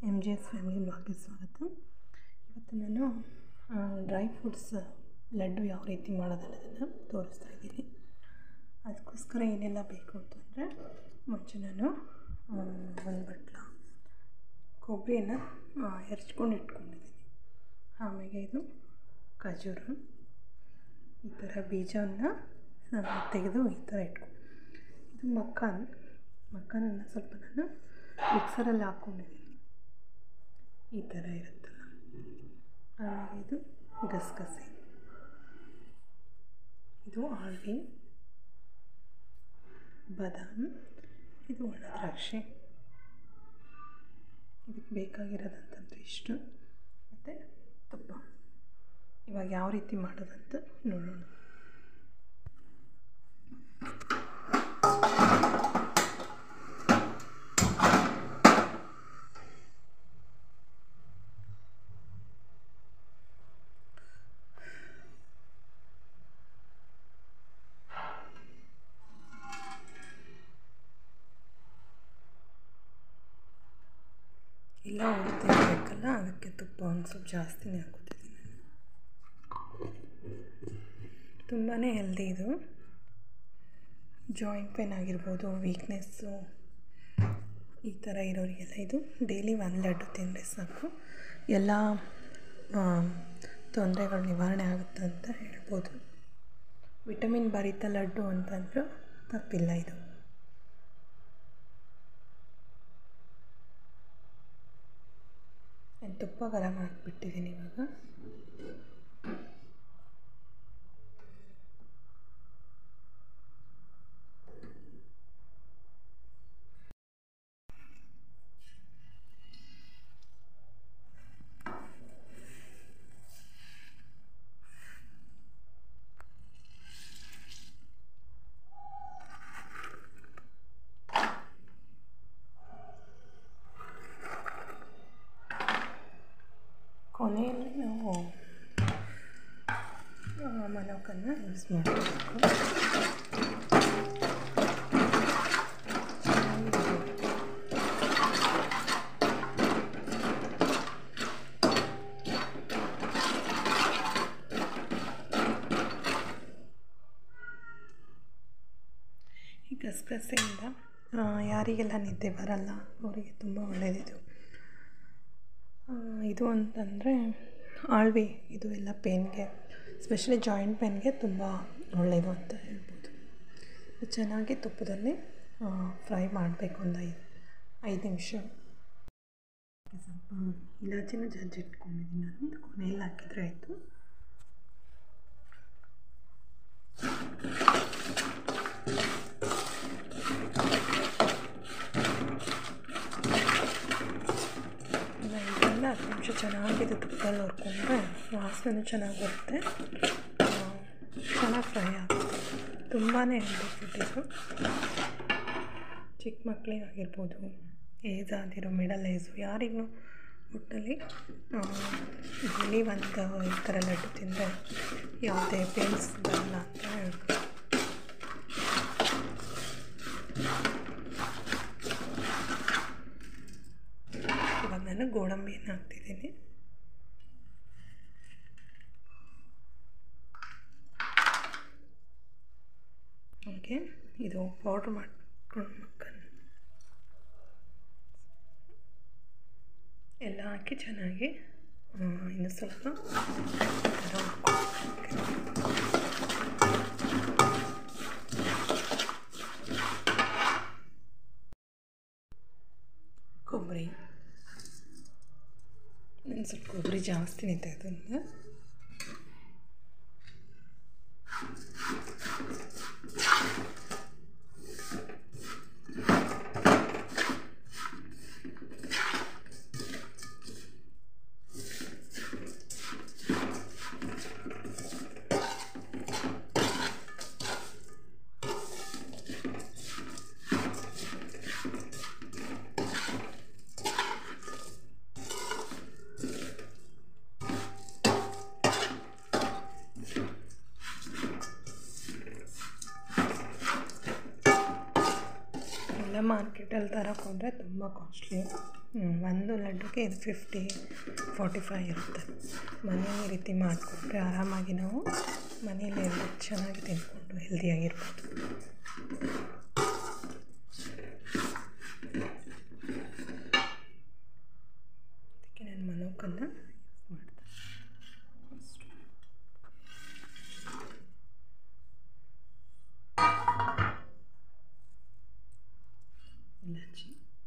M.G.S.famliy ಬ್ಲಾಗ್ಗೆ ಸ್ವಾಗತ. ಇವತ್ತು ನಾನು ಡ್ರೈ ಫ್ರೂಟ್ಸ್ ಲಡ್ಡು ಯಾವ ರೀತಿ ಮಾಡೋದನ್ನೋದನ್ನು ತೋರಿಸ್ತಾ ಇದ್ದೀನಿ. ಅದಕ್ಕೋಸ್ಕರ ಏನೆಲ್ಲ ಬೇಕು ಅಂತಂದರೆ, ಮುಂಚೆ ನಾನು ಒಂದು ಬಟ್ಲ ಕೊಬ್ಬರಿಯನ್ನು ಹೆರ್ಚ್ಕೊಂಡು ಇಟ್ಕೊಂಡಿದ್ದೀನಿ. ಆಮೇಲೆ ಇದು ಖಜೂರು, ಈ ಥರ ಬೀಜವನ್ನು ತೆಗೆದು ಈ ಥರ ಇಟ್ಕೊಂಡು, ಇದು ಮಕ್ಕನನ್ನು ಸ್ವಲ್ಪ ನಾನು ಮಿಕ್ಸರಲ್ಲಿ ಹಾಕ್ಕೊಂಡಿದ್ದೀನಿ. ಈ ಥರ ಇರುತ್ತಲ್ಲ. ಆಮೇಲೆ ಇದು ಗಸಗಸೆ, ಇದು ಆಳ್ವಿ, ಬಾದಾಮಿ, ಇದು ಒಣ ದ್ರಾಕ್ಷಿ. ಇದಕ್ಕೆ ಬೇಕಾಗಿರೋದಂತಂದರೆ ಇಷ್ಟು, ಮತ್ತು ತುಪ್ಪ. ಇವಾಗ ಯಾವ ರೀತಿ ಮಾಡೋದಂತ ನೋಡೋಣ. ಇಲ್ಲ ತಿನ್ನಬೇಕಲ್ಲ, ಅದಕ್ಕೆ ತುಪ್ಪ ಒಂದು ಸ್ವಲ್ಪ ಜಾಸ್ತಿನೇ ಹಾಕೋತಿದ್ದೀನಿ. ತುಂಬಾ ಹೆಲ್ದಿ ಇದು. ಜಾಯಿಂಟ್ ಪೇನ್ ಆಗಿರ್ಬೋದು, ವೀಕ್ನೆಸ್ಸು, ಈ ಥರ ಇರೋರಿಗೆಲ್ಲ ಇದು ಡೈಲಿ ಒಂದು ಲಡ್ಡು ತಿಂದರೆ ಸಾಕು, ಎಲ್ಲ ತೊಂದರೆಗಳು ನಿವಾರಣೆ ಆಗುತ್ತೆ ಅಂತ ಹೇಳ್ಬೋದು. ವಿಟಮಿನ್ ಭರಿತ ಲಡ್ಡು ಅಂತಂದರೂ ತಪ್ಪಿಲ್ಲ ಇದು. ತುಪ್ಪ ಗರಂ ಹಾಕ್ಬಿಟ್ಟಿದ್ದೀನಿ. ಇವಾಗ ಕೊನೆಯಲ್ಲಿ ನಾವು ಮನೋಕನ್ನು ಯೂಸ್ ಮಾಡಬೇಕು. ಈ ಗಸಗಸೆಯಿಂದ ಯಾರಿಗೆಲ್ಲ ನಿದ್ದೆ ಬರಲ್ಲ ಅವರಿಗೆ ತುಂಬ ಒಳ್ಳೆಯದಿದು. ಇದು ಅಂತಂದರೆ ಆಳ್ವಿ, ಇದು ಎಲ್ಲ ಪೇನ್ಗೆ, ಸ್ಪೆಷಲಿ ಜಾಯಿಂಟ್ ಪೇನ್ಗೆ ತುಂಬ ಒಳ್ಳೆಯದು ಅಂತ ಹೇಳ್ಬೋದು. ಚೆನ್ನಾಗಿ ತುಪ್ಪದಲ್ಲಿ ಫ್ರೈ ಮಾಡಬೇಕು ಒಂದು 5 ನಿಮಿಷ. ಸ್ವಲ್ಪ ಇಲಾಚಿನ ಜಜ್ಜಿಟ್ಕೊಂಡಿದ್ದೀನಿ ನಾನು, ಕೊನೆಯಲ್ಲಿ ಹಾಕಿದರೆ ಆಯಿತು. ಇದೆಲ್ಲ 10 ನಿಮಿಷ ಚೆನ್ನಾಗಿದೆ ತುಪ್ಪದಲ್ಲಿ ಹುರ್ಕೊಂಡ್ರೆ ವಾಸನೆ ಚೆನ್ನಾಗಿ ಬರುತ್ತೆ, ಚೆನ್ನಾಗಿ ಫ್ರೈ ಆಗುತ್ತೆ. ತುಂಬಾ ಹೆಲ್ದಿ ಫುಡ್ ಇದು. ಚಿಕ್ಕ ಮಕ್ಕಳಿಗಾಗಿರ್ಬೋದು, ಏಜ್ ಆಗಿರೋ, ಮಿಡಲ್ ಏಜು, ಯಾರಿಗೂ ಒಟ್ಟಲ್ಲಿ ಡೈಲಿ ಒಂದು ಈ ಥರ ಲಡ್ಡು ತಿಂದರೆ ಯಾವುದೇ ಪೇನ್ಸ್ ಬರಲ್ಲ ಅಂತ ಹೇಳ್ಬೋದು. ಇವಾಗ ನಾನು ಗೋಡಂಬಿಯನ್ನು ಹಾಕ್ತಿದ್ದೀನಿ. ಹಾಗೆ ಇದು ಪೌಡ್ರ್ ಮಾಡ್ಕೊಂಡು ಮಕ್ಕನ್ನು ಎಲ್ಲ ಹಾಕಿ ಚೆನ್ನಾಗಿ ಇನ್ನು ಸ್ವಲ್ಪ ಕೊಬ್ಬರಿ, ಒಂದು ಸ್ವಲ್ಪ ಕೊಬ್ಬರಿ ಜಾಸ್ತಿನೇ ತೆಗೆದು ಮಾರ್ಕೆಟಲ್ಲಿ ತರೋಕೆ ಹೋದರೆ ತುಂಬ ಕಾಸ್ಟ್ಲಿ. ಒಂದು ಲಡ್ಡುಗೆ ಇದು 45 ಇರುತ್ತೆ. ಮನೆಯಲ್ಲಿ ಈ ರೀತಿ ಮಾಡಿಕೊಟ್ರೆ ಆರಾಮಾಗಿ ನಾವು ಮನೆಯಲ್ಲೇ ಎಲ್ಲ ಚೆನ್ನಾಗಿ ತಿಂದ್ಕೊಂಡು ಹೆಲ್ದಿಯಾಗಿರ್ಬೋದು. ಅದಕ್ಕೆ ನಾನು ಮನೋಕನ್ನು ಯೂಸ್ ಮಾಡ್ತೀನಿ. ಇಲಾಚಿ,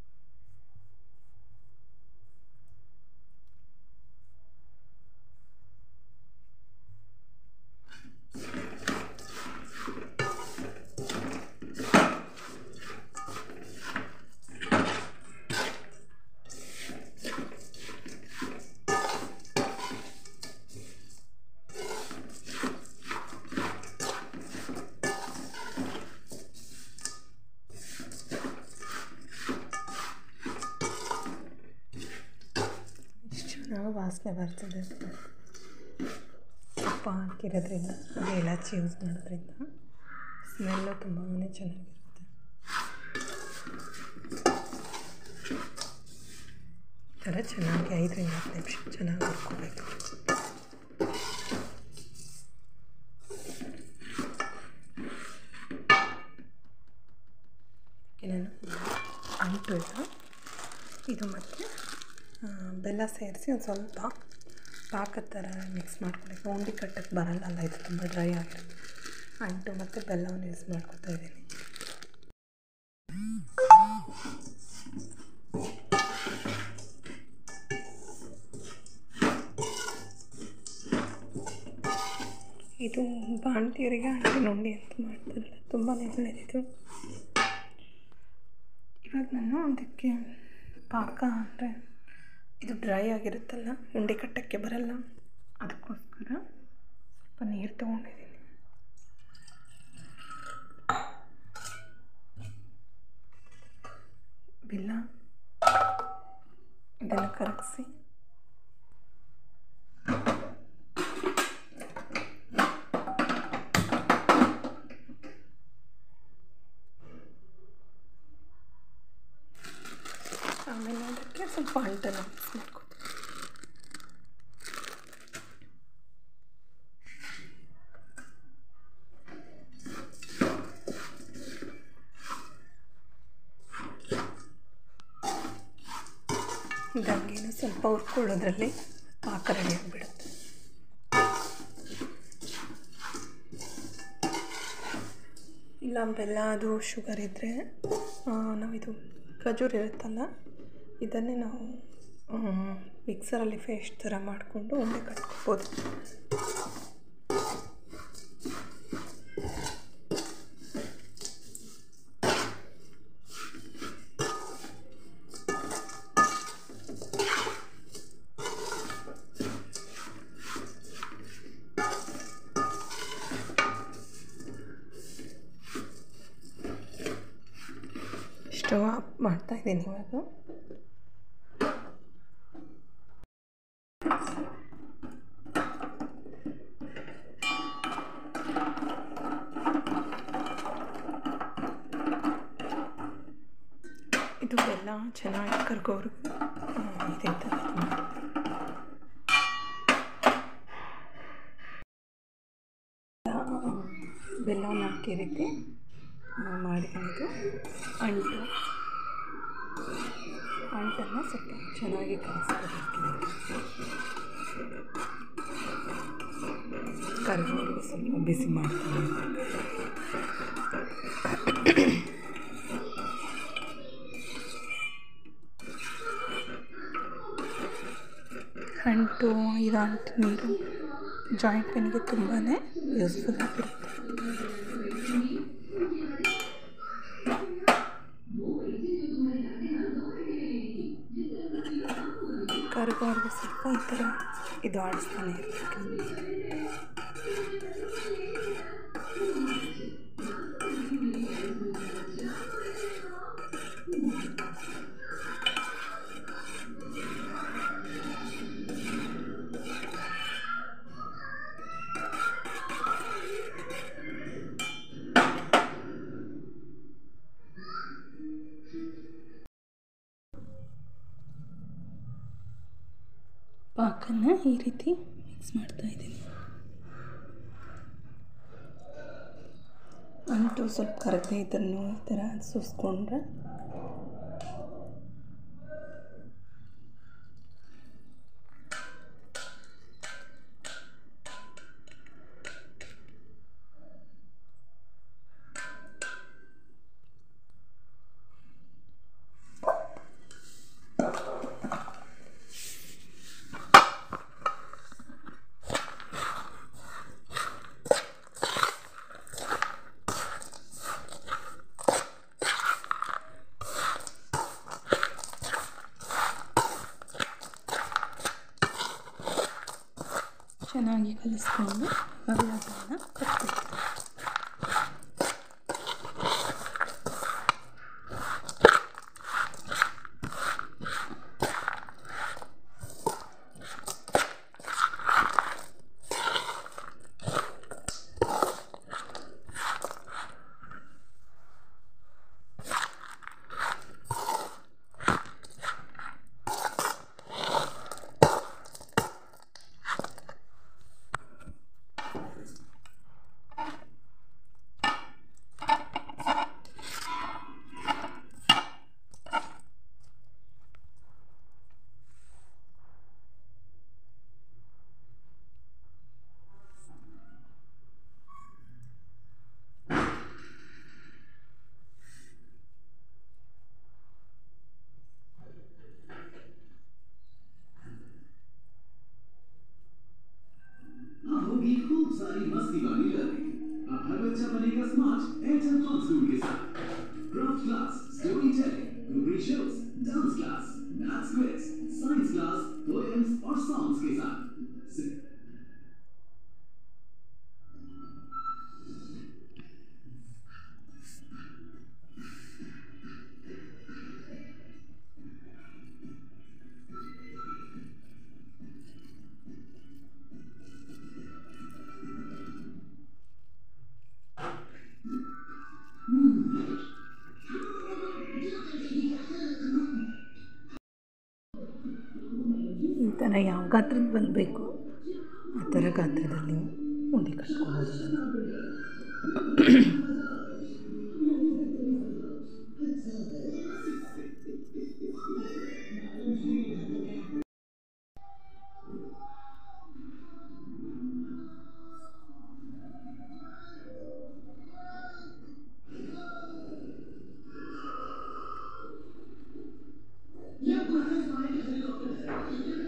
ವಾಸನೆ ಬರ್ತದೆ. ತುಪ್ಪ ಹಾಕಿರೋದ್ರಿಂದ, ಅದೇ ಇಲಾಚಿ ಯೂಸ್ ಮಾಡೋದ್ರಿಂದ ಸ್ಮೆಲ್ಲು ತುಂಬಾ ಚೆನ್ನಾಗಿರುತ್ತೆ. ಈ ಥರ ಚೆನ್ನಾಗಿ 5ರಿಂದ 10 ನಿಮಿಷ ಚೆನ್ನಾಗಿ ಹುರ್ಕೋಬೇಕು. ನಾನು ಅಂಟು ಇದು ಮತ್ತು ಬೆಲ್ಲ ಸೇರಿಸಿ ಒಂದು ಸ್ವಲ್ಪ ಪಾಕದ ಥರ ಮಿಕ್ಸ್ ಮಾಡ್ಕೊಬೇಕು. ಉಂಡೆ ಕಟ್ಟಕ್ಕೆ ಬರಲ್ಲ, ಇದು ತುಂಬ ಡ್ರೈ ಆಗಿರುತ್ತೆ. ಅಂಟು ಮತ್ತು ಬೆಲ್ಲವನ್ನು ಯೂಸ್ ಮಾಡ್ಕೊತಾ ಇದ್ದೀನಿ. ಇದು ಬಾಣಂತಿಯರಿಗೆ ಅಂಟಿನ ಉಂಡೆ ಅಂತ ಮಾಡ್ತಾರಲ್ಲ, ತುಂಬಾ ಒಳ್ಳೆಯದಿದು. ಇವಾಗ ನಾನು ಅದಕ್ಕೆ ಪಾಕ ಅಂದರೆ ಇದು ಡ್ರೈ ಆಗಿರುತ್ತಲ್ಲ, ಉಂಡೆ ಕಟ್ಟಕ್ಕೆ ಬರಲ್ಲ, ಅದಕ್ಕೋಸ್ಕರ ಸ್ವಲ್ಪ ನೀರು ತೊಗೊಂಡಿದ್ದೀನಿ. ಬೆಲ್ಲ ಇದನ್ನು ಕರಗಿಸಿ ಆಮೇಲೆ ಅದಕ್ಕೆ ಸ್ವಲ್ಪ ಅಂಟನ್ನು ಮಿಕ್ಸ್ ಮಾಡ್ಕೊತೀನಿ. ಇದಂಗೇನು ಸ್ವಲ್ಪ ಹುರ್ಕೊಳ್ಳೋದ್ರಲ್ಲಿ ಪಾಕ ರೆಡಿ ಆಗಿಬಿಡುತ್ತೆ. ಇಲ್ಲ ಬೆಲ್ಲ ಅದು ಶುಗರ್ ಇದ್ದರೆ ನಾವಿದು ಖಜೂರ್ ಇರುತ್ತಲ್ಲ, ಇದನ್ನೇ ನಾವು ಮಿಕ್ಸರಲ್ಲಿ ಪೇಸ್ಟ್ ಥರ ಮಾಡಿಕೊಂಡು ಉಂಡೆ ಕಟ್ಕೊಬೋದು. ಸ್ಟವ್ ಆಫ್ ಮಾಡ್ತಾಯಿದ್ದೀನಿ ಇವಾಗ. ಇದು ಬೆಲ್ಲ ಚೆನ್ನಾಗಿ ಕರ್ಗೋವರೆಗೂ ಇದೇ ಥರ ಬೆಲ್ಲವನ್ನು ಹಾಕಿ ರೀತಿ ಮಾಡಿದ್ದು ಅಂಟನ್ನು ಸ್ವಲ್ಪ ಚೆನ್ನಾಗಿ ಕಲಿಸ್ಕೋಬೇಕು. ಕರಿಗೋವರೆಗೂ ಸ್ವಲ್ಪ ಬಿಸಿ ಮಾಡ್ತೀನಿ. ಅಂಟು ನೀರು ಜಾಯಿಂಟ್ ಪೇನ್ಗೆ ತುಂಬಾ ಯೂಸ್ಫುಲ್ ಆಗಿರುತ್ತೆ. ಕರಿಗೋವರೆಗೂ ಸ್ವಲ್ಪ ಈ ಥರ ಇದು ಆಡಿಸ್ತಾನೆ ಇರಬೇಕು. ಪಾಕನ್ನು ಈ ರೀತಿ ಮಿಕ್ಸ್ ಮಾಡ್ತಾಯಿದ್ದೀನಿ. ಅಂಟು ಸ್ವಲ್ಪ ಕರಗದೆ ಇದನ್ನು ಈ ಥರ ಸುರಿಸ್ಕೊಂಡ್ರೆ ಚೆನ್ನಾಗಿ ಕಲಿಸ್ಕೊಂಡು ಲಡ್ಡುವನ್ನು ಕಟ್ಟಬೇಕು. होगी खूब सारी मस्ती वाली लर्निंग। अब हर बच्चा बनेगा स्मार्ट एयरटेल फन स्कूल के साथ। Craft class, story telling, cooking shows, dance class, maths quiz, science class, poems और सॉन्ग्स के साथ। ಈ ಥರ ಯಾವ ಗಾತ್ರದ ಬರಬೇಕು ಆ ಥರ ಗಾತ್ರದಲ್ಲಿ ಉಂಡೆ ಕಟ್ಕೊಬೋದು ಅದನ್ನು. ये ब्रदर्स माइक हेलीकॉप्टर है।